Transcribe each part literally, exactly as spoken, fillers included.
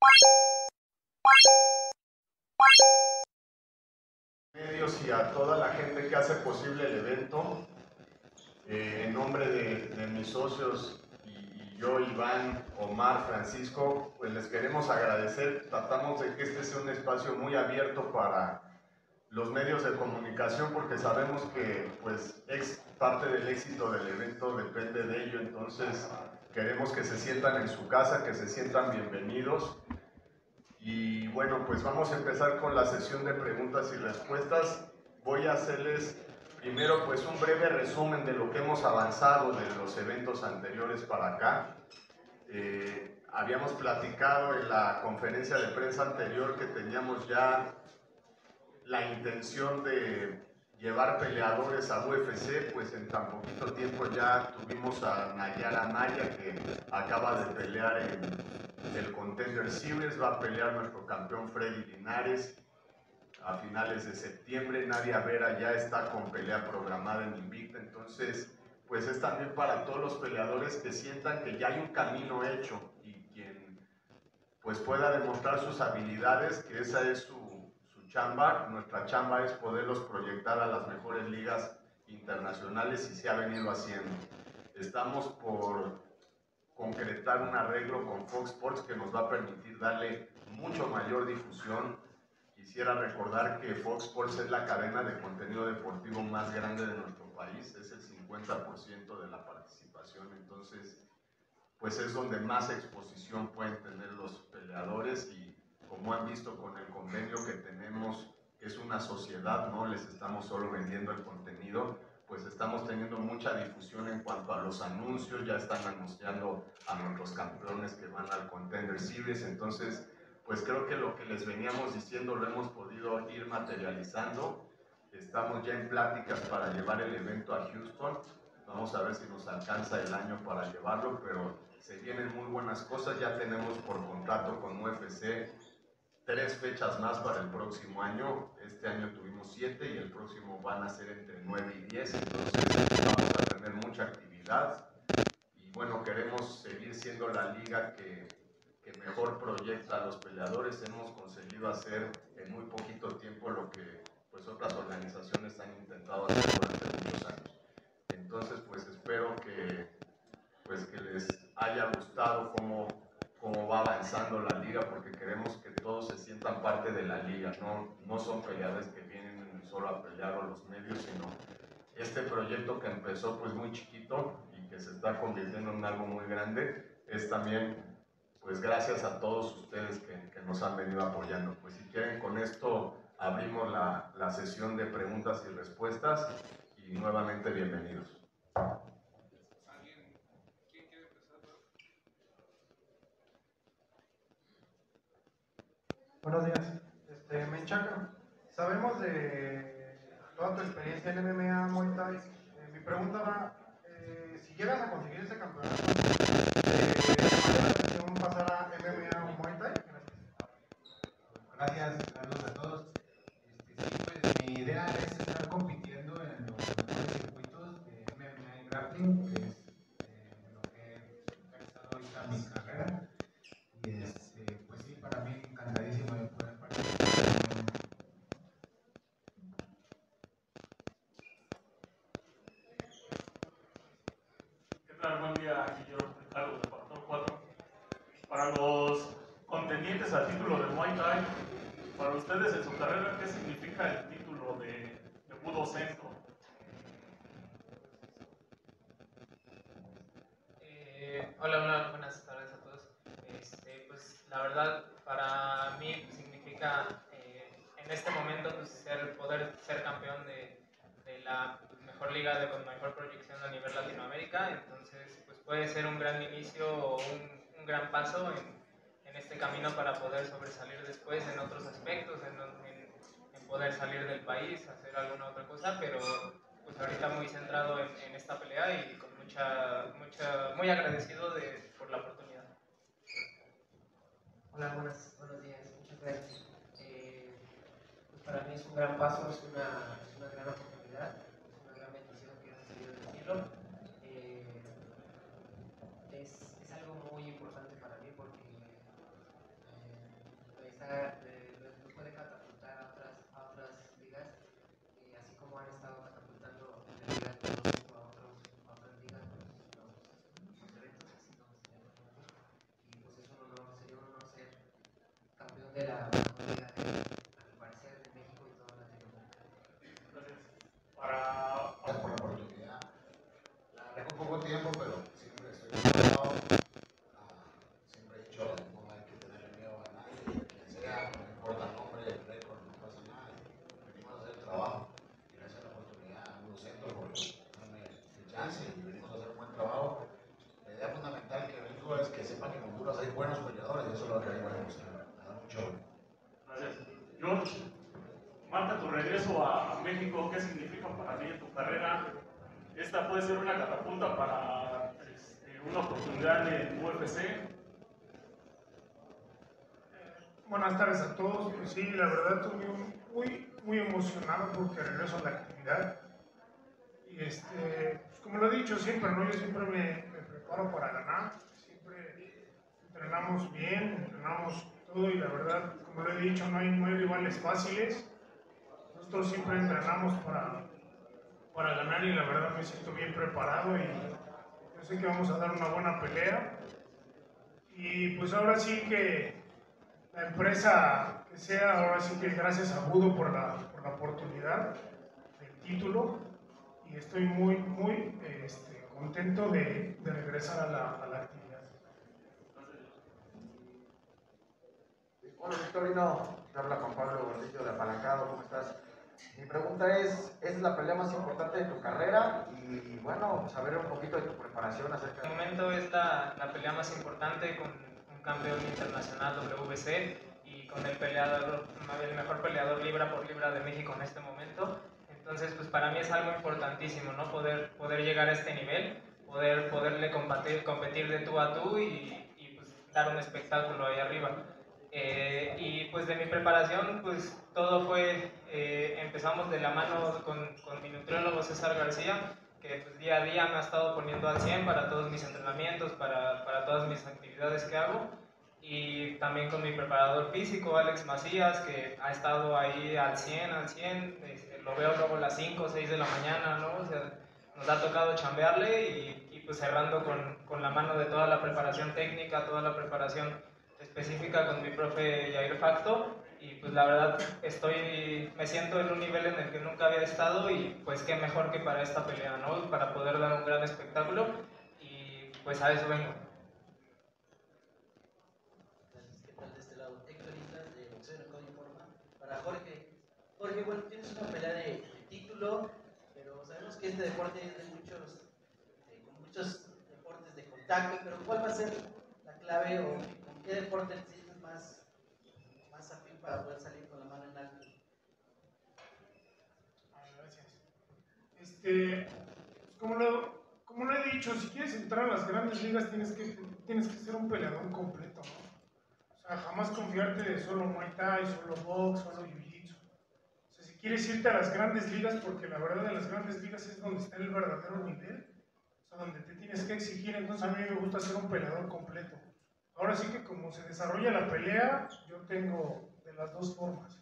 Medios y a toda la gente que hace posible el evento. Eh, en nombre de, de mis socios y, y yo, Iván, Omar, Francisco, pues les queremos agradecer. Tratamos de que este sea un espacio muy abierto para los medios de comunicación porque sabemos que pues ex, parte del éxito del evento depende de ello, entonces queremos que se sientan en su casa, que se sientan bienvenidos. Y bueno, pues vamos a empezar con la sesión de preguntas y respuestas. Voy a hacerles primero pues un breve resumen de lo que hemos avanzado de los eventos anteriores para acá. Eh, habíamos platicado en la conferencia de prensa anterior que teníamos ya la intención de llevar peleadores a U F C, pues en tan poquito tiempo ya tuvimos a Nayara Naya, que acaba de pelear en el Contender Series, va a pelear nuestro campeón Freddy Linares a finales de septiembre. Nadia Vera ya está con pelea programada en Invicta, entonces pues es también para todos los peleadores que sientan que ya hay un camino hecho y quien pues pueda demostrar sus habilidades, que esa es su chamba. Nuestra chamba es poderlos proyectar a las mejores ligas internacionales y se ha venido haciendo. Estamos por concretar un arreglo con Fox Sports que nos va a permitir darle mucho mayor difusión. Quisiera recordar que Fox Sports es la cadena de contenido deportivo más grande de nuestro país, es el cincuenta por ciento de la participación, entonces pues es donde más exposición pueden tener los peleadores y como han visto con el convenio que tenemos, que es una sociedad, no les estamos solo vendiendo el contenido, pues estamos teniendo mucha difusión en cuanto a los anuncios, ya están anunciando a nuestros campeones que van al Contender Series, entonces pues creo que lo que les veníamos diciendo lo hemos podido ir materializando. Estamos ya en pláticas para llevar el evento a Houston, vamos a ver si nos alcanza el año para llevarlo, pero se vienen muy buenas cosas. Ya tenemos por contrato con U F C tres fechas más para el próximo año. Este año tuvimos siete y el próximo van a ser entre nueve y diez, entonces vamos a tener mucha actividad y bueno, queremos seguir siendo la liga que, que mejor proyecta a los peleadores. Hemos conseguido hacer en muy poquito tiempo lo que pues otras organizaciones han intentado hacer durante muchos años. Entonces pues espero que pues que les haya gustado cómo, cómo va avanzando la liga, porque queremos que todos se sientan parte de la liga, no, no son peleadores que vienen solo a pelear a los medios, sino este proyecto que empezó pues muy chiquito y que se está convirtiendo en algo muy grande, es también pues gracias a todos ustedes que, que nos han venido apoyando. Pues si quieren, con esto abrimos la, la sesión de preguntas y respuestas y nuevamente bienvenidos. Buenos días. Este, Menchaca, sabemos de toda tu experiencia en M M A, Muay Thai. Eh, mi pregunta va, eh, si llegas a conseguir ese campeonato, eh, ¿vale la atención pasar a M M A o Muay Thai? Gracias, saludos a todos. Este, sí, pues mi idea es estar compitiendo en los mejores circuitos de M M A y grappling, que es eh, lo que he realizado ahorita mi carrera. Y este, pues sí, para mí encantadísimo de poder participar. ¿Qué tal? Buen día, aquí yo, Ricardo, de Factor cuatro. Para los contendientes al título de Muay Thai, para ustedes en su carrera, ¿qué significa el título de, de Budo Sento? Eh, hola, hola, buenas tardes a todos. Este, pues la verdad, para mí significa eh, en este momento pues, ser, poder ser campeón de, de la mejor liga de con mejor proyección a nivel Latinoamérica. Entonces, pues puede ser un gran inicio o un, un gran paso en, en este camino para poder sobresalir después en otros aspectos, en, en, en poder salir del país, hacer alguna otra cosa, pero pues ahorita muy centrado en, en esta pelea y con mucha, mucha, muy agradecido de, por la oportunidad. Hola, buenas, buenos días, muchas gracias. Eh, pues para mí es un gran paso, es una, es una gran oportunidad, es una gran bendición que ha recibido del cielo. Eh, es, es algo muy importante para mí porque eh, alturas hay buenos peleadores y eso es lo que a mí me gusta. Me da mucho. Gracias. George, marca tu regreso a, a México, ¿qué significa para ti en tu carrera? Esta puede ser una catapulta para este, una oportunidad en U F C. Buenas tardes a todos. Pues sí, la verdad estoy muy, muy, muy emocionado porque regreso a la actividad. Y este, pues como lo he dicho siempre, ¿no? Yo siempre me, me preparo para ganar. Siempre entrenamos bien, entrenamos todo y la verdad, como lo he dicho, no hay, no hay rivales fáciles. Nosotros siempre entrenamos para, para ganar y la verdad me siento bien preparado y yo sé que vamos a dar una buena pelea. Y pues ahora sí que la empresa que sea, ahora sí que gracias a Budo por la, por la oportunidad del título y estoy muy, muy este, contento de, de regresar a la, a la actividad. Hola Victorino, te habla Juan Pablo Gordillo de Apalancado, ¿cómo estás? Mi pregunta es, ¿es la pelea más importante de tu carrera? Y bueno, saber un poquito de tu preparación acerca de... En el momento es la, la pelea más importante con un campeón internacional W B C y con el peleador, el mejor peleador libra por libra de México en este momento. Entonces, pues para mí es algo importantísimo, ¿no? Poder, poder llegar a este nivel, poder, poderle competir, competir de tú a tú y, y pues dar un espectáculo ahí arriba. Eh, y pues de mi preparación, pues todo fue, eh, empezamos de la mano con, con mi nutriólogo César García, que pues, día a día me ha estado poniendo al cien para todos mis entrenamientos, para, para todas mis actividades que hago. Y también con mi preparador físico, Alex Macías, que ha estado ahí al cien, al cien, este, lo veo luego a las cinco o seis de la mañana, ¿no? O sea, nos ha tocado chambearle y, y pues cerrando con, con la mano de toda la preparación técnica, toda la preparación específica con mi profe Jair Facto. Y pues la verdad estoy, me siento en un nivel en el que nunca había estado y pues qué mejor que para esta pelea, ¿no? Para poder dar un gran espectáculo y pues a eso vengo. Gracias, ¿qué tal de este lado? Héctor Islas de Boxeo en Código Informa. Para Jorge. Jorge, bueno, tienes una pelea de, de título, pero sabemos que este deporte es de muchos, de, con muchos deportes de contacto, pero ¿cuál va a ser la clave o con qué deporte te sientes más, más afín para poder salir con la mano en alto? Gracias. Este, como, lo, como lo he dicho, si quieres entrar a las grandes ligas tienes que, tienes que ser un peleador completo, ¿no? O sea, jamás confiarte de solo Muay Thai, solo box, solo Jiu-Jitsu. O sea, si quieres irte a las grandes ligas, porque la verdad de las grandes ligas es donde está el verdadero nivel, o sea, donde te tienes que exigir, entonces a mí me gusta ser un peleador completo. Ahora sí que como se desarrolla la pelea, yo tengo de las dos formas.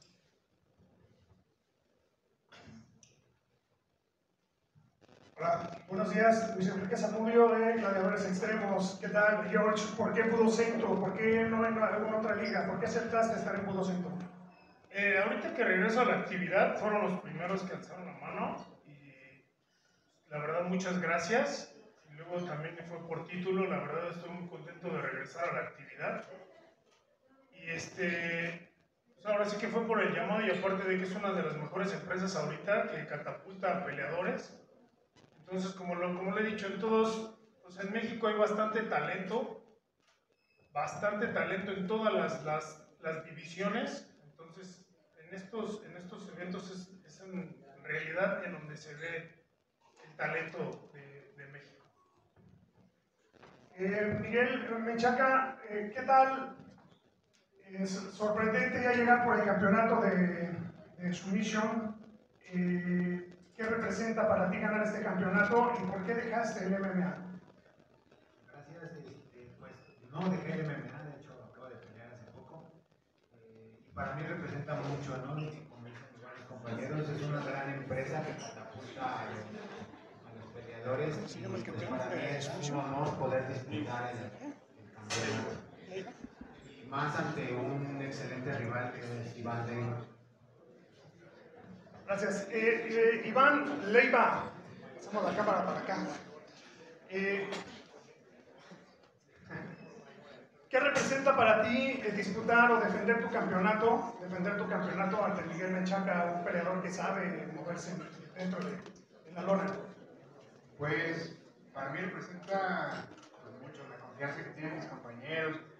Hola, buenos días, Luis Enrique Zamudio de Gladiadores Extremos. ¿Qué tal, George? ¿Por qué Budo Centro? ¿Por qué no en alguna otra liga? ¿Por qué aceptaste estar en Budo Centro? Eh, ahorita que regreso a la actividad, fueron los primeros que alzaron la mano y la verdad muchas gracias. Y luego también fue por título, la verdad estoy muy contento de regresar a la actividad. Y este, pues ahora sí que fue por el llamado y aparte de que es una de las mejores empresas ahorita que catapulta a peleadores. Entonces, como lo, como lo he dicho, en todos, pues en México hay bastante talento, bastante talento en todas las, las, las divisiones. Entonces, en estos, en estos eventos es, es en realidad en donde se ve el talento de, de México. Eh, Miguel Menchaca, eh, ¿qué tal? Es sorprendente ya llegar por el campeonato de, de Submission. Eh, ¿Qué representa para ti ganar este campeonato y por qué dejaste el M M A? Gracias, este, pues no dejé el M M A, de hecho acabo de pelear hace poco. Eh, y para mí representa mucho, ¿no? Como dicen varios compañeros, es una gran empresa que catapulta a los, a los peleadores. Y pues para mí es un honor poder disputar el, el campeonato. Y más ante un excelente rival que es Iván Leiva. Gracias. Eh, eh, Iván Leiva, pasamos la cámara para acá. Eh, ¿Qué representa para ti eh, disputar o defender tu campeonato, defender tu campeonato ante Miguel Menchaca, un peleador que sabe moverse dentro de, de la lona? Pues para mí representa pues, mucho la confianza que tienen mis compañeros,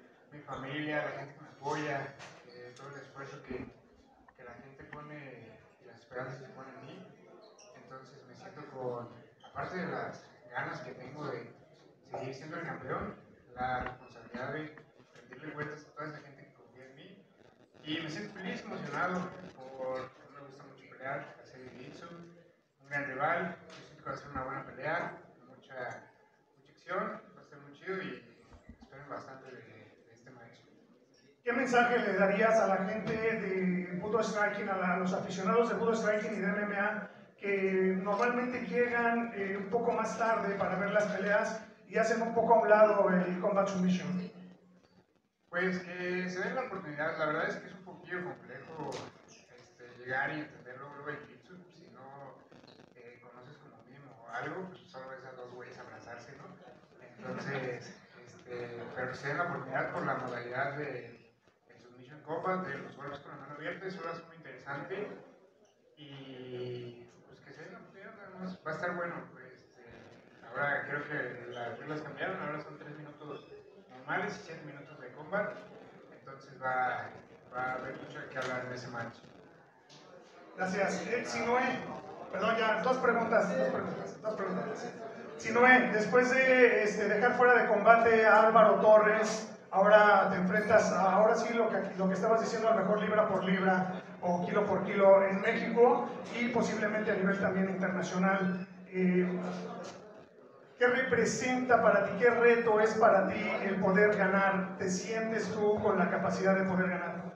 familia, la gente que me apoya, eh, todo el esfuerzo que, que la gente pone y las esperanzas que pone en mí. Entonces me siento con, aparte de las ganas que tengo de seguir siendo el campeón, la responsabilidad de rendirle cuentas a toda esa gente que confía en mí. Y me siento feliz, emocionado, porque me gusta mucho pelear, hacer jiu-jitsu, un gran rival. Yo siento que va a ser una buena pelea, mucha, mucha acción, va a ser muy chido y esperen bastante de, de este match. ¿Qué mensaje le darías a la gente de Budo Striking, a, la, a los aficionados de Budo Striking y de M M A que normalmente llegan eh, un poco más tarde para ver las peleas y hacen un poco a un lado el Combat Submission? Pues que se den la oportunidad. La verdad es que es un poquillo complejo este, llegar y entender luego el jiu-jitsu. Si no eh, conoces como mínimo algo, pues solo ves a dos güeyes abrazarse, ¿no? Entonces, este, pero que se den la oportunidad por la modalidad de el Submission Combat, de los golpes con la mano abierta, eso es muy interesante. Y pues que se den la oportunidad, nada más. Va a estar bueno. Pues, este, ahora creo que las reglas cambiaron, ahora son tres minutos normales y siete minutos de combat, entonces va, va a haber mucho que hablar en ese match. Gracias. Eh, Sinoé, perdón, ya, dos preguntas, dos preguntas, dos preguntas. Sinoé, después de este, dejar fuera de combate a Álvaro Torres, ahora te enfrentas, a, ahora sí lo que, lo que estabas diciendo, a lo mejor libra por libra o kilo por kilo en México y posiblemente a nivel también internacional. Eh, ¿Qué representa para ti, qué reto es para ti el poder ganar? ¿Te sientes tú con la capacidad de poder ganar?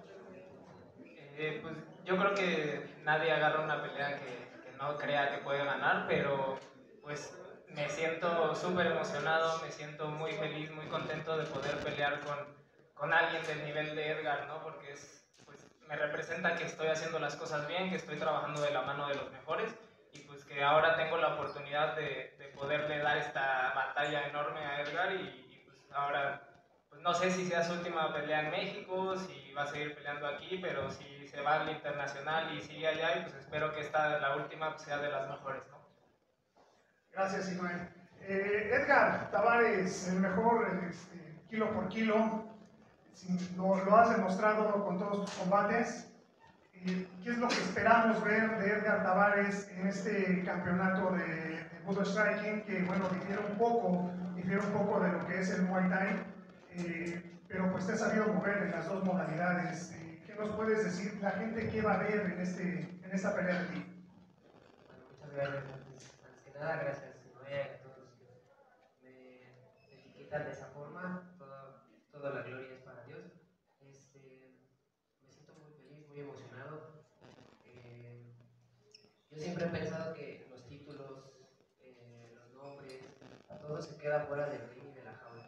Eh, pues yo creo que nadie agarra una pelea que, que no crea que puede ganar, pero pues me siento súper emocionado, me siento muy feliz, muy contento de poder pelear con, con alguien del nivel de Edgar, ¿no? Porque es, pues, me representa que estoy haciendo las cosas bien, que estoy trabajando de la mano de los mejores y pues que ahora tengo la oportunidad de, de poderle dar esta batalla enorme a Edgar y, y pues ahora pues no sé si sea su última pelea en México, si va a seguir peleando aquí, pero si se va al internacional y sigue allá, y pues espero que esta, la última, pues sea de las mejores, ¿no? Gracias, Inoue. Eh, Edgar Tavares, el mejor este, kilo por kilo, lo, lo has demostrado con todos tus combates. Eh, ¿Qué es lo que esperamos ver de Edgar Tavares en este campeonato de, de Budo Striking? Que bueno, difiere un poco, difiere un poco de lo que es el Muay Thai, eh, pero pues te has sabido mover en las dos modalidades. Eh, ¿Qué nos puedes decir la gente que va a ver en, este, en esta pelea de ti? Bueno, muchas gracias. Antes, antes que nada, gracias Sinoé, a todos los que me etiquetan de esa forma. Toda, toda la gloria es para Dios. Este, me siento muy feliz, muy emocionado. Eh, yo siempre he pensado que los títulos, eh, los nombres, a todos se queda fuera del ring y de la jaula.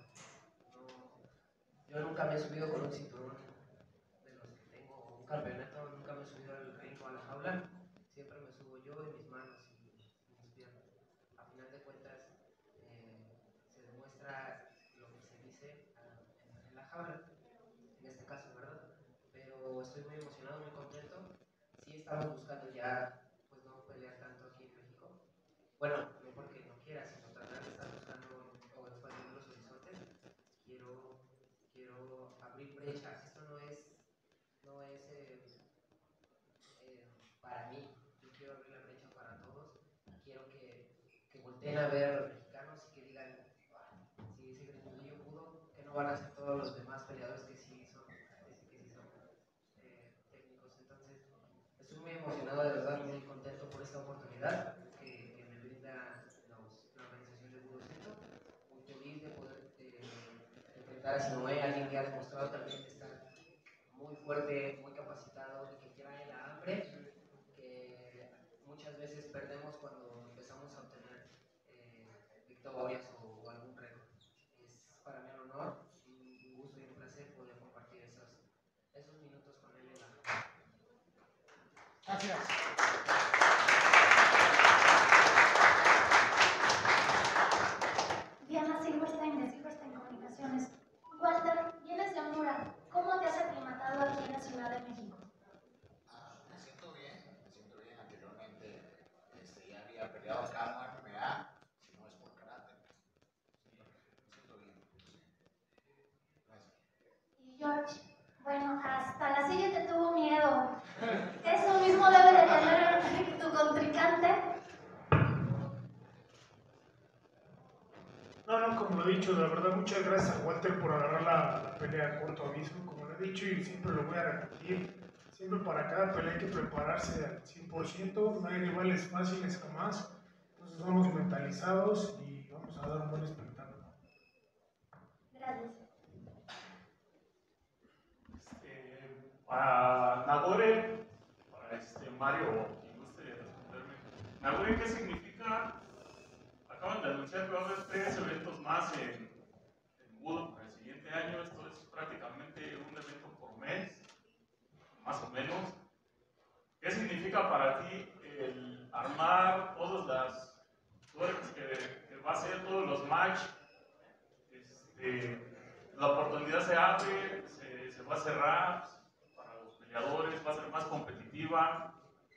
No, yo nunca me he subido con un cinturón de los que tengo, un campeonato, nunca me he subido al ring o a la jaula. Siempre me subo yo en mis manos y, y mis piernas. A final de cuentas, eh, se demuestra lo que se dice uh, en, en la jaula, en este caso, ¿verdad? Pero estoy muy emocionado, muy contento. Sí estamos buscando ya, pues no pelear tanto aquí en México. Bueno, no porque no quiera, sino tratar de estar buscando o expandiendo los horizontes. Quiero, quiero abrir brecha. Esto no es, no es eh, eh, para mí. Yo quiero abrir la brecha para todos. Quiero que, que volteen a ver a los mexicanos y que digan, si ese gringillo pudo, que no van a ser todos los demás peleadores que sí son, que sí, que sí son eh, técnicos. Entonces, estoy muy emocionado, de verdad, muy contento por esta oportunidad que, que me brinda los, la organización de Budo Centro. Muy feliz de poder eh, enfrentar a Sinoé, alguien que ha demostrado también que está muy fuerte, muy capacitado y que trae la hambre que muchas veces perdemos cuando empezamos a obtener eh, victorias o, o algún récord. Es para mí un honor, un gusto y un placer poder compartir esos, esos minutos con él en la jaula. Gracias. Diana Silverstein de Silverstein Comunicaciones. Walter, vienes de Honduras. ¿Cómo te has aclimatado aquí en la Ciudad de México? Ah, me siento bien, me siento bien. Anteriormente este, ya había peleado acá en M M A, si no es por karate. Sí, me siento bien. Gracias. Y hasta la silla te tuvo miedo. Eso mismo debe de tener tu contrincante. No, no, como lo he dicho, la verdad, muchas gracias a Walter por agarrar la, la pelea a corto aviso. Como lo he dicho y siempre lo voy a repetir, siempre para cada pelea hay que prepararse al cien por ciento, no hay rivales fáciles jamás. Entonces vamos mentalizados y vamos a dar un buen espectáculo. Gracias. Este, para Nagore, para este Mario, quien guste responderme. Nagore, ¿qué significa? Acaban de anunciar que va a haber tres eventos más en, en Budo para el siguiente año. Esto es prácticamente un evento por mes, más o menos. ¿Qué significa para ti el armar todas las tuercas que, que va a ser, todos los match? Este, la oportunidad se abre, se, se va a cerrar para los peleadores, va a ser más competitiva.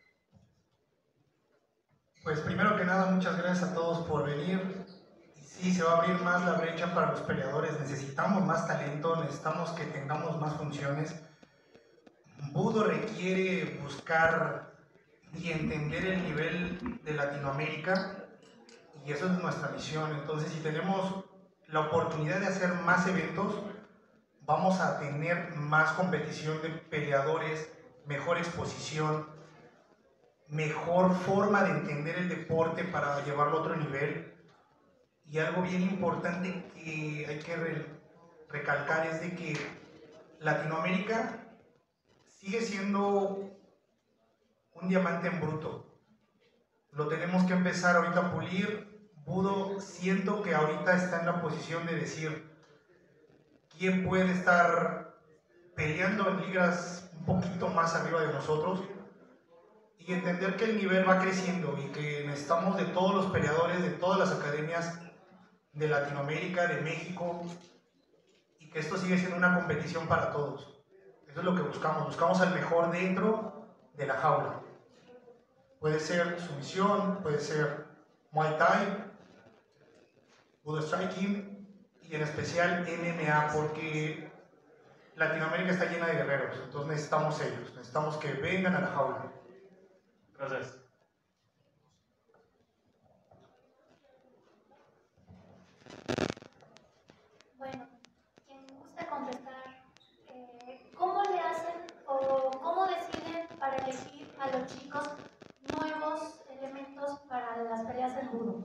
Pues primero que nada, muchas gracias a todos por venir. Y sí, se va a abrir más la brecha para los peleadores. Necesitamos más talento, necesitamos que tengamos más funciones. Budo requiere buscar y entender el nivel de Latinoamérica y eso es nuestra misión. Entonces, si tenemos la oportunidad de hacer más eventos, vamos a tener más competición de peleadores, mejor exposición, mejor forma de entender el deporte para llevarlo a otro nivel. Y algo bien importante que hay que re recalcar es de que Latinoamérica sigue siendo un diamante en bruto. Lo tenemos que empezar ahorita a pulir. Budo siento que ahorita está en la posición de decir quién puede estar peleando en ligas un poquito más arriba de nosotros. Y entender que el nivel va creciendo y que necesitamos de todos los peleadores, de todas las academias de Latinoamérica, de México, y que esto sigue siendo una competición para todos. Eso es lo que buscamos, buscamos al mejor dentro de la jaula. Puede ser sumisión, puede ser Muay Thai, Budo Striking y en especial M M A, porque Latinoamérica está llena de guerreros, entonces necesitamos ellos, necesitamos que vengan a la jaula. Gracias. Bueno, quien guste contestar, eh, ¿cómo le hacen o cómo deciden para elegir a los chicos nuevos elementos para las peleas en Budo?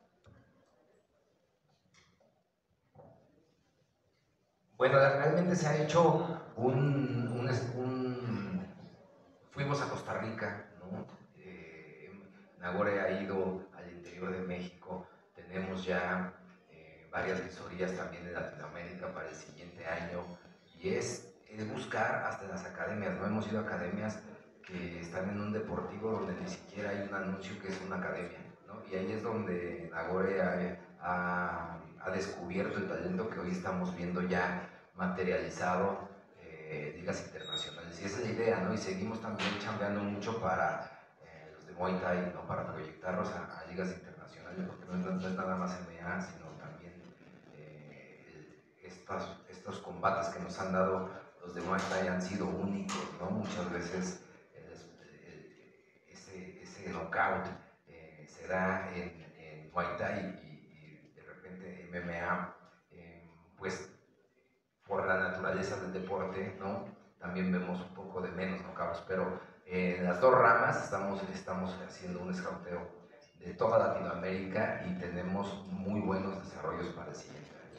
Bueno, realmente se ha hecho un, un, un fuimos a Costa Rica, ¿no? Eh, Nagore ha ido al interior de México, tenemos ya eh, varias visorías también de Latinoamérica para el siguiente año y es, es buscar hasta las academias, ¿no? Hemos ido a academias que están en un deportivo donde ni siquiera hay un anuncio que es una academia, ¿no? Y ahí es donde Nagore ha, ha, ha descubierto el talento que hoy estamos viendo ya materializado, eh, ligas internacionales, y esa es la idea, ¿no? Y seguimos también chambeando mucho para eh, los de Muay Thai, ¿no? Para proyectarlos a, a ligas internacionales, porque no es, no es nada más M M A, sino también eh, estos, estos combates que nos han dado los de Muay Thai han sido únicos, ¿no? Muchas veces eh, eh, ese, ese knockout eh, se da en, en Muay Thai y, y de repente M M A, eh, pues por la naturaleza del deporte, ¿no? También vemos un poco de menos knockouts, pero eh, en las dos ramas estamos, estamos haciendo un escauteo de toda Latinoamérica y tenemos muy buenos desarrollos para el siguiente año.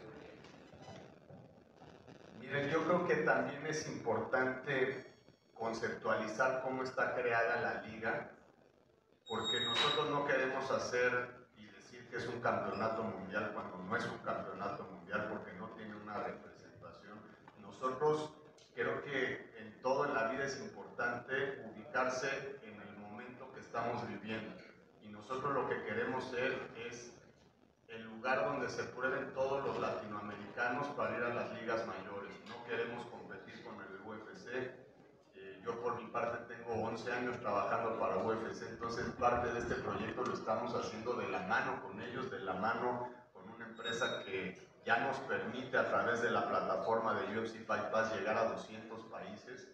Miren, yo creo que también es importante conceptualizar cómo está creada la liga, porque nosotros no queremos hacer y decir que es un campeonato mundial cuando no es un campeonato mundial, porque no tiene una representación. Nosotros creo que en todo en la vida es importante ubicarse en el momento que estamos viviendo, y nosotros lo que queremos ser es el lugar donde se prueben todos los latinoamericanos para ir a las ligas mayores. No queremos competir con el U F C. Eh, yo por mi parte tengo once años trabajando para U F C, entonces parte de este proyecto lo estamos haciendo de la mano con ellos, de la mano con una empresa que ya nos permite a través de la plataforma de U F C Fight Pass llegar a doscientos países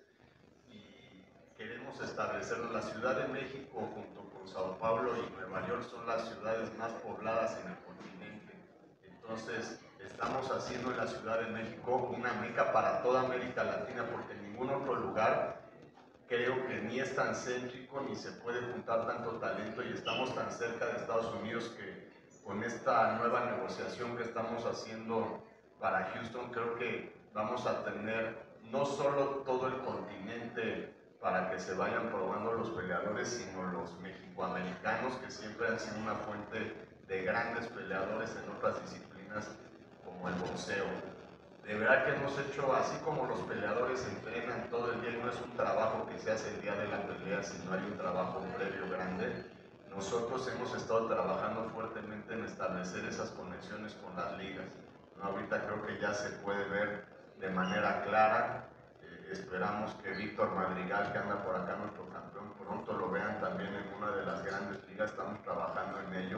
y queremos establecerlo. La Ciudad de México junto con Sao Paulo y Nueva York son las ciudades más pobladas en el continente. Entonces estamos haciendo en la Ciudad de México una meca para toda América Latina, porque en ningún otro lugar creo que ni es tan céntrico ni se puede juntar tanto talento, y estamos tan cerca de Estados Unidos que con esta nueva negociación que estamos haciendo para Houston, creo que vamos a tener no solo todo el continente para que se vayan probando los peleadores, sino los mexicoamericanos, que siempre han sido una fuente de grandes peleadores en otras disciplinas como el boxeo. De verdad que hemos hecho, así como los peleadores entrenan todo el día, y no es un trabajo que se hace el día de la pelea, sino hay un trabajo previo grande. Nosotros hemos estado trabajando fuertemente en establecer esas conexiones con las ligas, ¿no? Ahorita creo que ya se puede ver de manera clara. Eh, esperamos que Víctor Madrigal, que anda por acá, nuestro campeón, pronto lo vean también en una de las grandes ligas. Estamos trabajando en ello.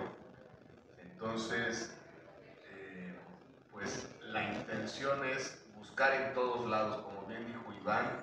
Entonces, eh, pues la intención es buscar en todos lados, como bien dijo Iván,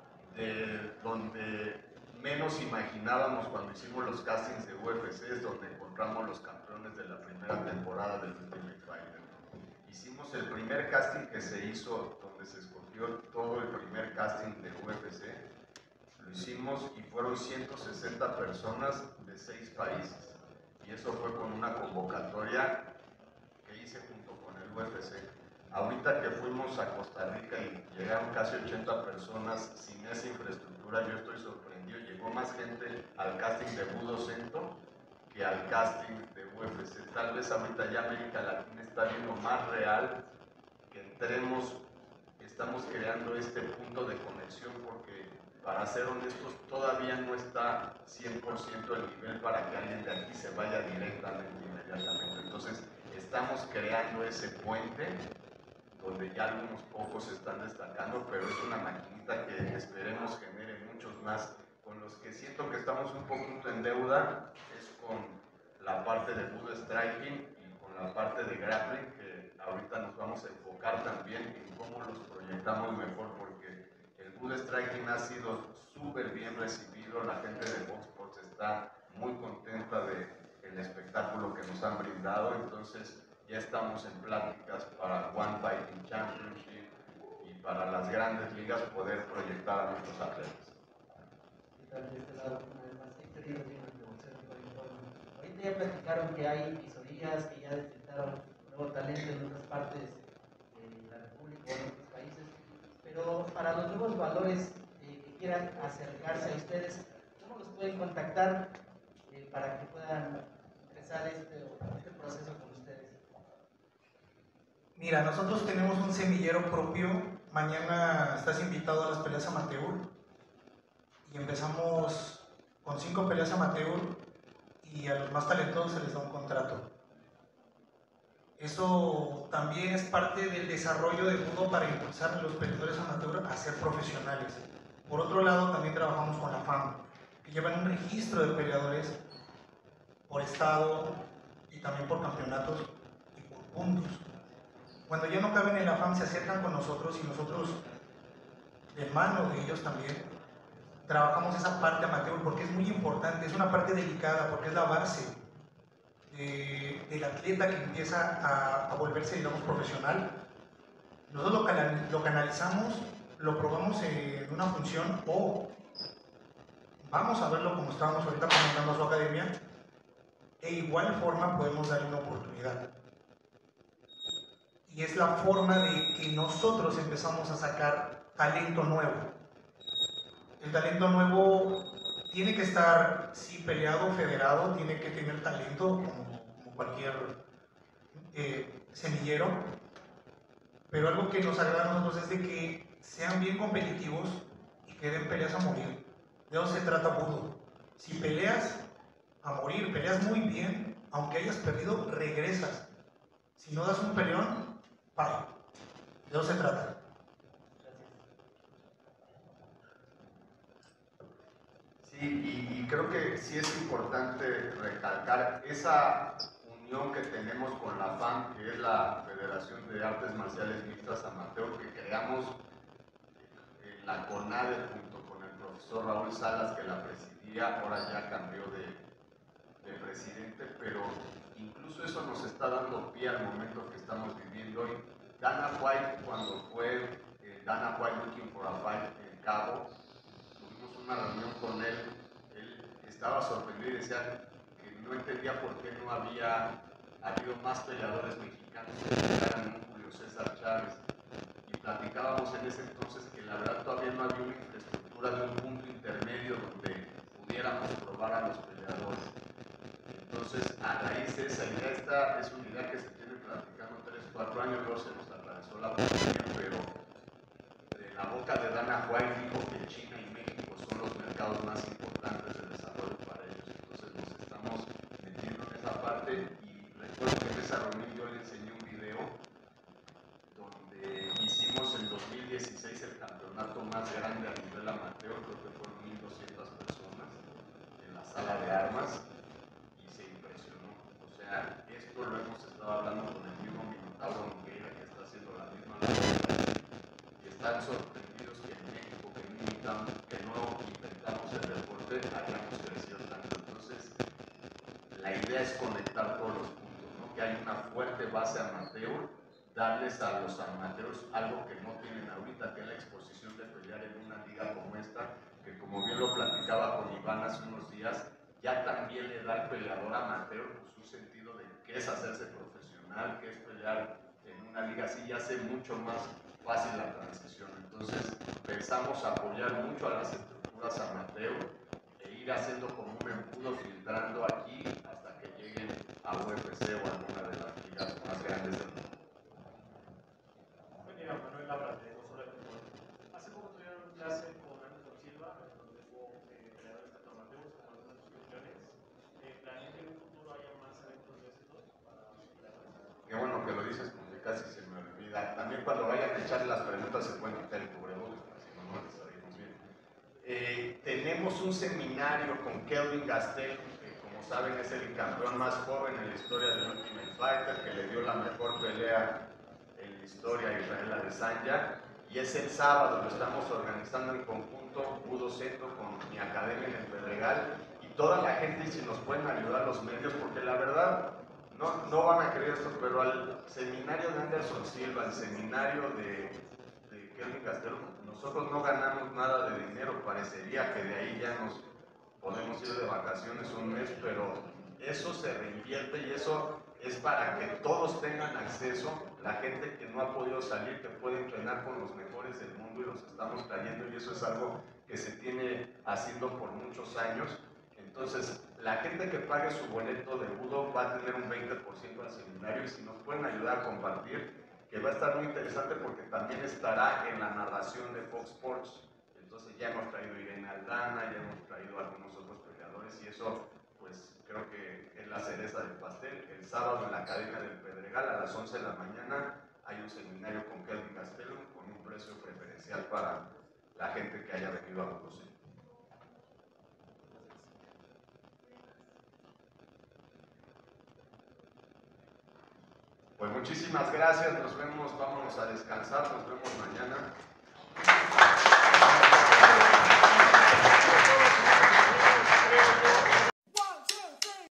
de donde menos imaginábamos cuando hicimos los castings de U F C, es donde encontramos los campeones de la primera temporada del Ultimate Fighter. Hicimos el primer casting que se hizo, donde se escogió todo el primer casting de U F C, lo hicimos y fueron ciento sesenta personas de seis países, y eso fue con una convocatoria que hice junto con el U F C. Ahorita que fuimos a Costa Rica y llegaron casi ochenta personas sin esa infraestructura, yo estoy sorprendido. Llegó más gente al casting de Budo Cento que al casting de U F C. Tal vez ahorita ya América Latina está viendo más real que entremos, estamos creando este punto de conexión, porque para ser honestos todavía no está cien por ciento el nivel para que alguien de aquí se vaya directamente, inmediatamente. Entonces estamos creando ese puente donde ya algunos pocos están destacando, pero es una maquinita que esperemos genere muchos más. Con los que siento que estamos un poquito en deuda es con la parte de Budo Striking y con la parte de Grappling, que ahorita nos vamos a enfocar también en cómo los proyectamos mejor, porque el Budo Striking ha sido súper bien recibido. La gente de Box Sports está muy contenta del espectáculo que nos han brindado. Entonces ya estamos en pláticas para One Fighting Championship y para las grandes ligas poder proyectar a nuestros atletas. De este lado, una vez más, Héctor Hidalgo, de Boxeo Código Informa. Ahorita ya platicaron que hay visorías, que ya detectaron nuevo talento en otras partes de la República o en otros países, pero para los nuevos valores eh, que quieran acercarse a ustedes, ¿cómo los pueden contactar eh, para que puedan empezar este, este proceso con ustedes? Mira, nosotros tenemos un semillero propio. Mañana estás invitado a las peleas amateur y empezamos con cinco peleas amateur y a los más talentosos se les da un contrato. Eso también es parte del desarrollo de Budo para impulsar a los peleadores amateur a ser profesionales. Por otro lado, también trabajamos con la FAM, que llevan un registro de peleadores por estado y también por campeonatos y por puntos. Cuando ya no caben en la FAM, se acercan con nosotros y nosotros, de mano de ellos también, trabajamos esa parte amateur, porque es muy importante, es una parte delicada, porque es la base de, del atleta que empieza a, a volverse, digamos, profesional. Nosotros lo, canal, lo canalizamos, lo probamos en una función o vamos a verlo como estábamos ahorita comentando a su academia, e igual forma podemos darle una oportunidad. Y es la forma de que nosotros empezamos a sacar talento nuevo. El talento nuevo tiene que estar, sí, peleado, federado, tiene que tener talento como, como cualquier eh, semillero, pero algo que nos agrada a nosotros es de que sean bien competitivos y que den peleas a morir. De eso se trata Budo. Si peleas a morir, peleas muy bien, aunque hayas perdido, regresas. Si no das un peleón, para. De eso se trata. Sí, y, y creo que sí es importante recalcar esa unión que tenemos con la F A M, que es la Federación de Artes Marciales Mixtas Amateur, que creamos en la CONADE junto con el profesor Raúl Salas, que la presidía, ahora ya cambió de, de presidente, pero incluso eso nos está dando pie al momento que estamos viviendo hoy. Dana White, cuando fue eh, Dana White Looking for a Fight en Cabo, tuvimos una reunión con él, él estaba sorprendido y decía que no entendía por qué no había habido más peleadores mexicanos que pelearan un Julio César Chávez. Y platicábamos en ese entonces que la verdad todavía no había una infraestructura de un punto intermedio donde pudiéramos probar a los peleadores. Entonces, a raíz de esa idea, esta es una idea que se tiene platicando tres, cuatro años, luego se nos atravesó la pandemia, pero de la boca de Dana White dijo que China y México son los mercados más importantes de desarrollo para ellos. Entonces nos estamos metiendo en esa parte y recuerdo que en esa reunión yo le enseñé un video donde hicimos en dos mil dieciséis el campeonato más grande a nivel amateur, creo que fueron mil doscientas personas en la sala de armas. O sea, esto lo hemos estado hablando con el mismo Minotauro Nogueira, que está haciendo la misma labor, y están sorprendidos que en México, que no, invitamos, que no inventamos el deporte, hayamos crecido tanto. Entonces, la idea es conectar todos los puntos, ¿no? Que hay una fuerte base amateur, darles a los amateurs algo que no tienen ahorita, que es la exposición de pelear en una liga como esta, que como bien lo platicaba con Iván hace unos días, ya también le da al peleador amateur pues, un sentido de qué es hacerse profesional, qué es pelear en una liga así, ya hace mucho más fácil la transición. Entonces pensamos apoyar mucho a las estructuras amateur e ir haciendo como un embudo filtrando aquí hasta que lleguen a U F C o alguna de las ligas más grandes del mundo. Buen día, Manuel habla de Osora de Fútbol. Hace poco tuvieron clase con Anderson Silva, donde hubo peleadores tanto amateurs como algunas suscripciones. ¿Planean que en un futuro haya más eventos de estos para los peleadores? Qué bueno que lo dices porque casi se me olvida. También cuando vayan a echarle las preguntas se pueden quitar el cubrebocas, si no, no les oímos bien. Eh, tenemos un seminario con Kelvin Gastelum, que como saben es el campeón más joven en la historia del Ultimate Fighter, que le dio la mejor pelea en la historia a Israel Adesanya, y es el sábado, lo estamos organizando en conjunto, Budo Centro, con mi academia en el Pedregal, y toda la gente, y si nos pueden ayudar los medios, porque la verdad, no, no van a creer esto, pero al seminario de Anderson Silva, al seminario de, de Kelvin Gastelum, nosotros no ganamos nada de dinero, parecería que de ahí ya nos podemos ir de vacaciones un mes, pero eso se reinvierte y eso es para que todos tengan acceso, la gente que no ha podido salir, que puede entrenar con los mejores del mundo y los estamos trayendo, y eso es algo que se tiene haciendo por muchos años. Entonces, la gente que pague su boleto de Budo va a tener un veinte por ciento al seminario, y si nos pueden ayudar a compartir, que va a estar muy interesante porque también estará en la narración de Fox Sports. Entonces ya hemos traído a Irene Aldana, ya hemos traído a algunos otros peleadores, y eso pues creo que es la cereza del pastel. El sábado en la Academia del Pedregal a las once de la mañana hay un seminario con Kelvin Gastelum con un precio preferencial para la gente que haya venido a Budo. Pues muchísimas gracias, nos vemos, vámonos a descansar, nos vemos mañana.